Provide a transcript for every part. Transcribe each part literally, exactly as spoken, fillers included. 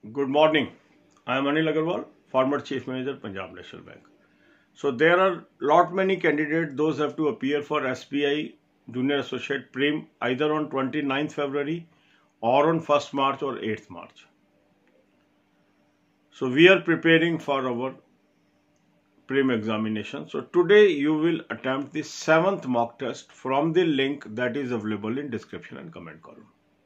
Good morning. I am Anil Agarwal, former Chief Manager, Punjab National Bank. So there are lot many candidates. Those have to appear for S B I Junior Associate Prim either on twenty-ninth February or on first March or eighth March. So we are preparing for our Prim examination. So today you will attempt the seventh mock test from the link that is available in description and comment column.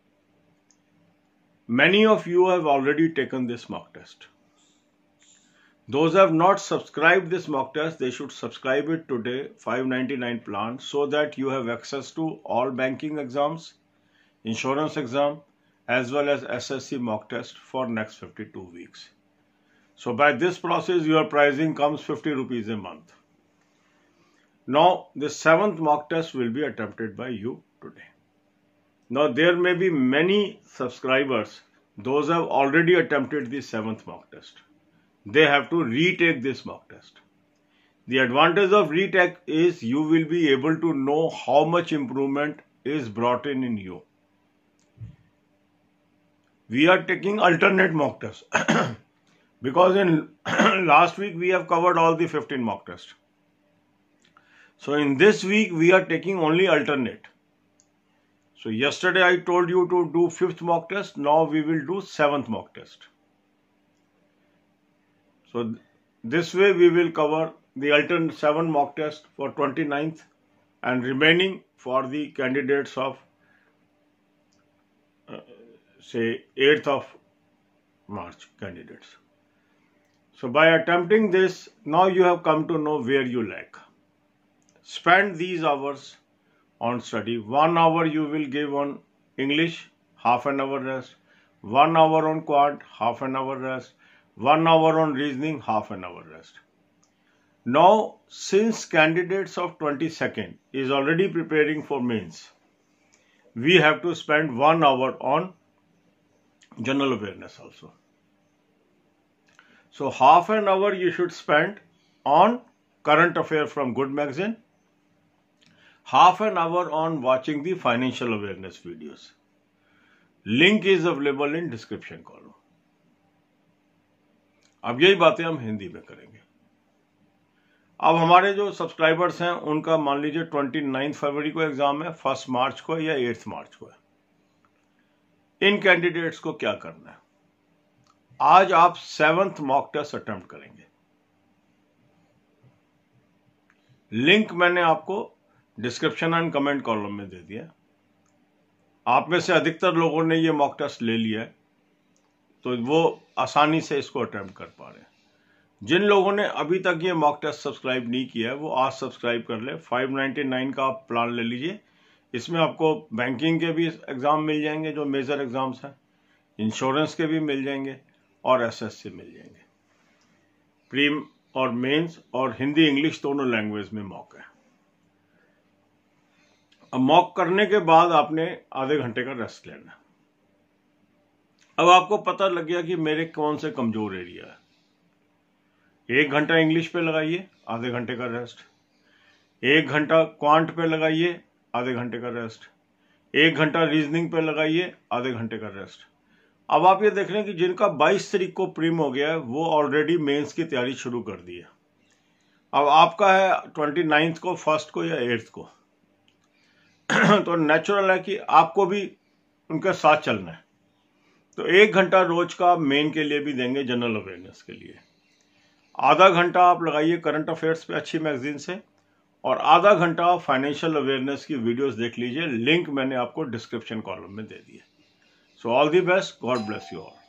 Many of you have already taken this mock test. Those who have not subscribed this mock test, they should subscribe it today, five ninety-nine plan, so that you have access to all banking exams, insurance exam, as well as S S C mock test for next fifty-two weeks. So by this process, your pricing comes fifty rupees a month. Now, the seventh mock test will be attempted by you today. Now, there may be many subscribers, those have already attempted the seventh mock test. They have to retake this mock test. The advantage of retake is you will be able to know how much improvement is brought in in you. We are taking alternate mock tests because in last week we have covered all the fifteen mock tests. So in this week we are taking only alternate. So yesterday I told you to do fifth mock test. Now we will do seventh mock test. So this way we will cover the alternate seven mock test for twenty-ninth and remaining for the candidates of uh, say eighth of March candidates. So by attempting this, now you have come to know where you lack. Spend these hours on study. One hour you will give on English, half an hour rest. One hour on quant, half an hour rest. One hour on reasoning, half an hour rest. Now, since candidates of twenty-second is already preparing for mains, we have to spend one hour on general awareness also. So, half an hour you should spend on current affair from Good Magazine. Half an hour on watching the financial awareness videos. Link is available in description column. अब यही बातें हम हिंदी में करेंगे. अब हमारे जो subscribers हैं उनका मान लीजिए उनतीस फरवरी को एग्जाम है, फर्स्ट मार्च को या एट्थ मार्च को है. इन कैंडिडेट्स को क्या करना है? आज आप सेवंथ मॉक टेस्ट अटेम्प्ट करेंगे. लिंक मैंने आपको डिस्क्रिप्शन एंड कमेंट कॉलम में दे दिया. आप में से अधिकतर लोगों ने ये मॉक टेस्ट ले लिया है, तो वो आसानी से इसको अटेम्प्ट कर पा रहे हैं. जिन लोगों ने अभी तक ये मॉक टेस्ट सब्सक्राइब नहीं किया है वो आज सब्सक्राइब कर ले. फाइव नाइन्टी नाइन का आप प्लान ले लीजिए. इसमें आपको बैंकिंग के भी एग्जाम मिल जाएंगे जो मेजर एग्जाम्स हैं, इंश्योरेंस के भी मिल जाएंगे और एस एस सी मिल जाएंगे. प्रीम और मेंस और हिंदी इंग्लिश दोनों लैंग्वेज में मॉक है. अब मॉक करने के बाद आपने आधे घंटे का रेस्ट लेना. अब आपको पता लग गया कि मेरे कौन से कमजोर एरिया है. एक घंटा इंग्लिश पे लगाइए, आधे घंटे का रेस्ट. एक घंटा क्वांट पे लगाइए, आधे घंटे का रेस्ट. एक घंटा रीजनिंग पे लगाइए, आधे घंटे का रेस्ट. अब आप ये देख रहे हैं कि जिनका बाईस तारीख को प्रीम हो गया है वो ऑलरेडी मेंस की तैयारी शुरू कर दी है. अब आपका है ट्वेंटी नाइन्थ को, फर्स्ट को या एट्थ को. तो नेचुरल है कि आपको भी उनके साथ चलना है. तो एक घंटा रोज का मेन के लिए भी देंगे, जनरल अवेयरनेस के लिए. आधा घंटा आप लगाइए करंट अफेयर्स पे अच्छी मैगजीन से और आधा घंटा फाइनेंशियल अवेयरनेस की वीडियोस देख लीजिए. लिंक मैंने आपको डिस्क्रिप्शन कॉलम में दे दिए. So all the best. God bless you all.